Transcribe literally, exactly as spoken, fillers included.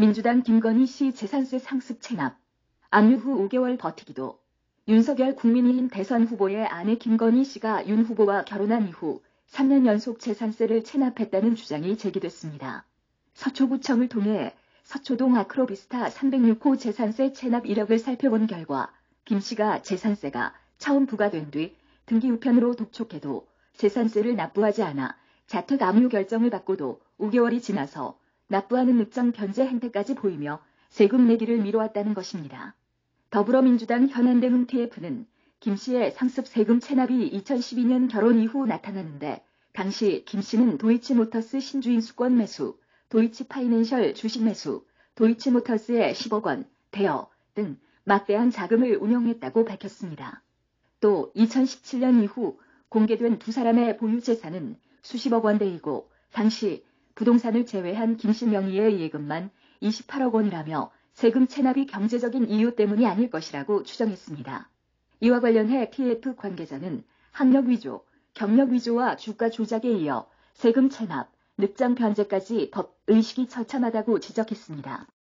민주당 김건희 씨 재산세 상습 체납. 압류 후 오 개월 버티기도. 윤석열 국민의힘 대선 후보의 아내 김건희 씨가 윤 후보와 결혼한 이후 삼 년 연속 재산세를 체납했다는 주장이 제기됐습니다. 서초구청을 통해 서초동 아크로비스타 삼백육 호 재산세 체납 이력을 살펴본 결과 김 씨가 재산세가 처음 부과된 뒤 등기 우편으로 독촉해도 재산세를 납부하지 않아 자택 압류 결정을 받고도 오 개월이 지나서 납부하는 늑장 변제 행태까지 보이며 세금 내기를 미뤄왔다는 것입니다. 더불어민주당 현안대문 티에프는 김 씨의 상습 세금 체납이 이천십이 년 결혼 이후 나타나는데 당시 김 씨는 도이치모터스 신주인 수권 매수, 도이치파이낸셜 주식 매수, 도이치모터스의 십억 원, 대여 등 막대한 자금을 운용했다고 밝혔습니다. 또 이천십칠 년 이후 공개된 두 사람의 보유 재산은 수십억 원대이고 당시 부동산을 제외한 김 씨 명의의 예금만 이십팔억 원이라며 세금 체납이 경제적인 이유 때문이 아닐 것이라고 추정했습니다. 이와 관련해 티에프 관계자는 학력 위조, 경력 위조와 주가 조작에 이어 세금 체납, 늑장 변제까지 법 의식이 처참하다고 지적했습니다.